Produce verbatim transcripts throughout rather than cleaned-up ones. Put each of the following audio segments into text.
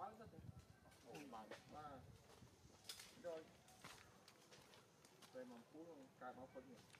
Quá rất đấy. Ôi mà mà rồi về mà cú cài máu phân rồi.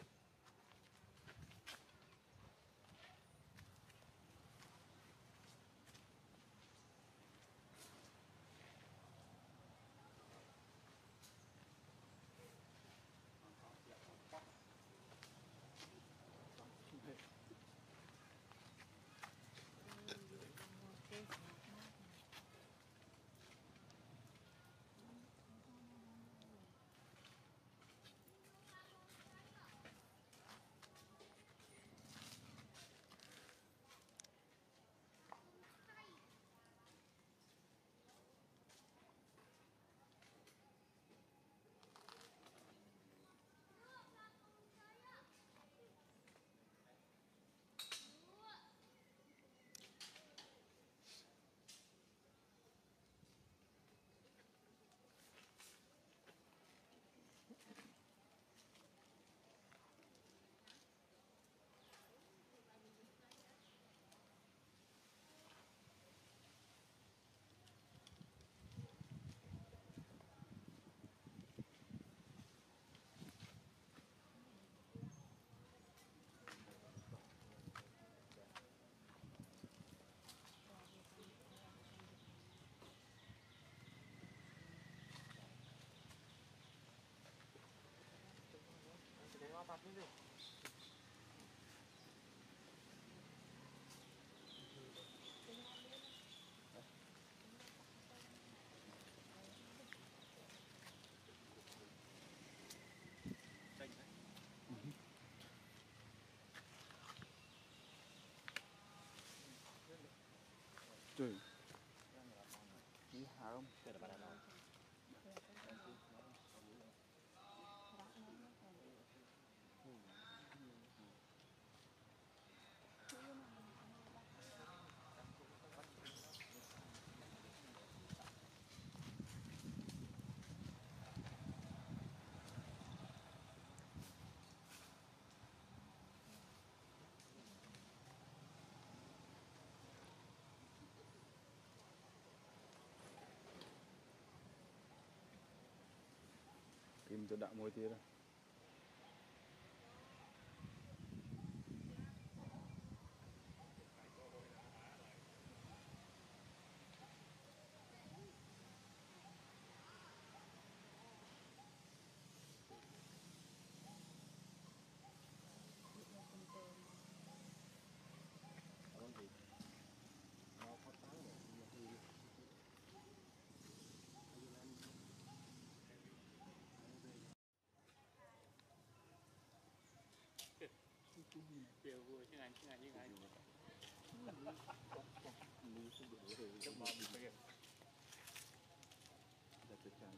Apa ini? Trời. Đi hả không? Kim cho đạo môi tia đó. Điều vui chứ anh chứ anh như anh Trong bò bị phê. Đặt cho chàng.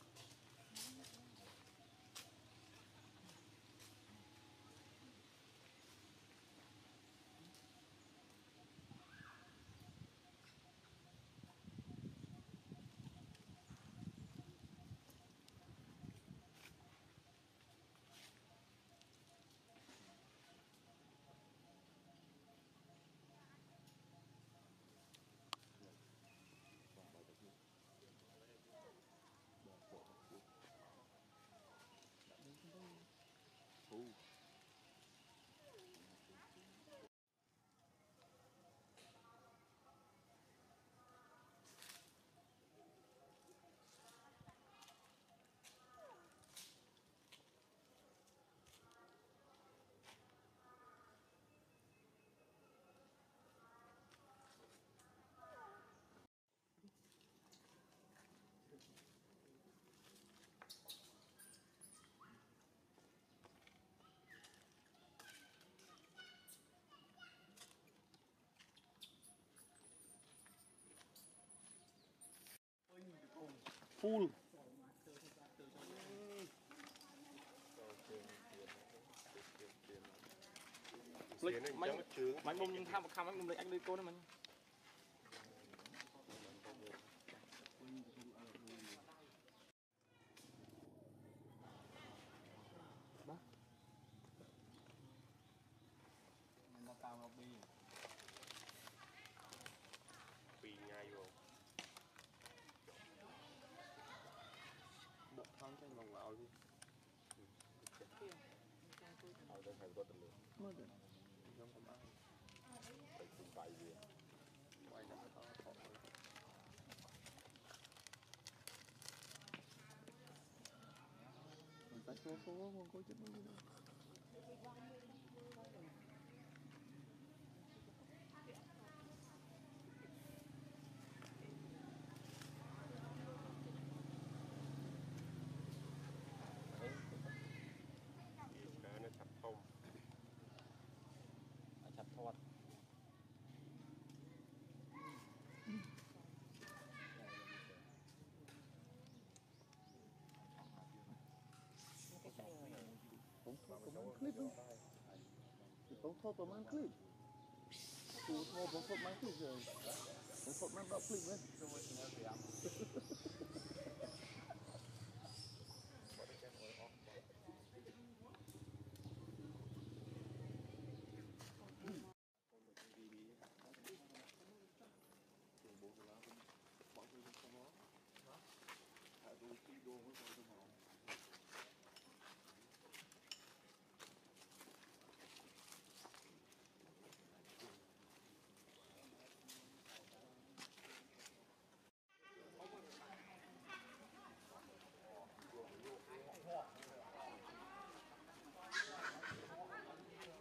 Ooh. Full. lịch mấy mấy mông nhưng tham một khăm mấy lịch anh đi cô đó mình Bác mình đã cao ngọc bi vì ngay vô เอาได้ใครก็ตะลึง mới được Giống không ai. ไปถึงไปเวียน Quay lại có có. mình phải số số con có chết mới được Cái nó chặt thông. chặt thoát cũng thôiประมาณคลิปนึงต้องโทษประมาณคลิปกูโทษผมโทษประมาณคลิปเลยผมโทษประมาณแบบคลิปเลย